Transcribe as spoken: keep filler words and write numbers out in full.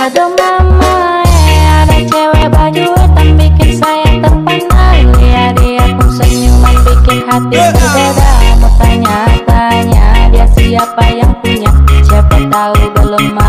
Aduh mama, eh, ada cewek baju hitam bikin saya terpana. Lihat dia pun senyuman bikin hati berbeda. Mau tanya-tanya dia siapa yang punya, siapa tahu belum